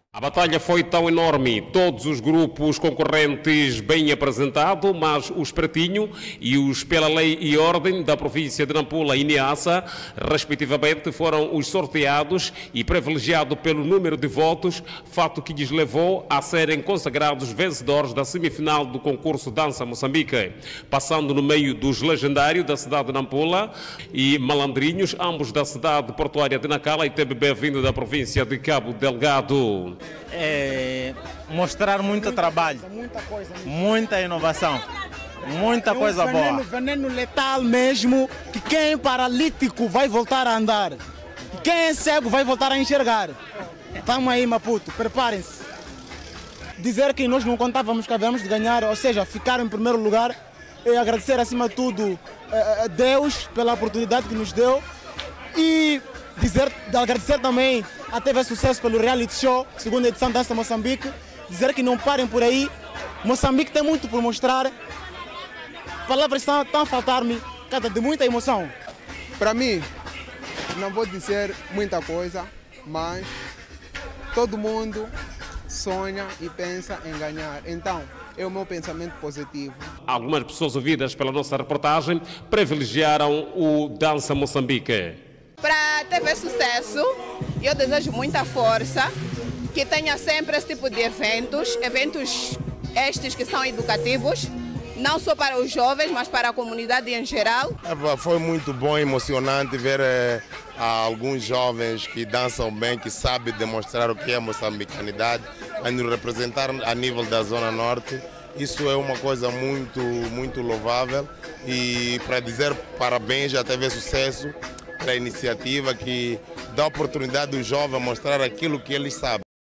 A batalha foi tão enorme, todos os grupos concorrentes bem apresentados, mas os Pretinho e os Pela Lei e Ordem da província de Nampula e Niassa, respectivamente, foram os sorteados e privilegiados pelo número de votos, fato que lhes levou a serem consagrados vencedores da semifinal do concurso Dança Moçambique, passando no meio dos legendários da cidade de Nampula e malandrinhos, ambos da cidade portuária de Nacala e TBB vindo da província de Cabo Delgado. Mostrar muito trabalho, muita inovação, muita coisa boa. Veneno letal mesmo, que quem é paralítico vai voltar a andar, e quem é cego vai voltar a enxergar. Estamos aí, Maputo, preparem-se. Dizer que nós não contávamos que havíamos de ganhar, ou seja, ficar em primeiro lugar, e agradecer acima de tudo a Deus pela oportunidade que nos deu e agradecer também a TV Sucesso pelo reality show, segunda edição da Dança Moçambique. Dizer que não parem por aí. Moçambique tem muito por mostrar. Palavras estão a faltar-me, de muita emoção. Para mim, não vou dizer muita coisa, mas todo mundo sonha e pensa em ganhar. Então, é o meu pensamento positivo. Algumas pessoas ouvidas pela nossa reportagem privilegiaram o Dança Moçambique. Para a TV Sucesso, eu desejo muita força, que tenha sempre esse tipo de eventos estes que são educativos, não só para os jovens, mas para a comunidade em geral. Foi muito bom e emocionante ver alguns jovens que dançam bem, que sabem demonstrar o que é a moçambicanidade, a nos representar a nível da Zona Norte. Isso é uma coisa muito louvável e para dizer parabéns à TV Sucesso, para a iniciativa que dá a oportunidade do jovem mostrar aquilo que ele sabe.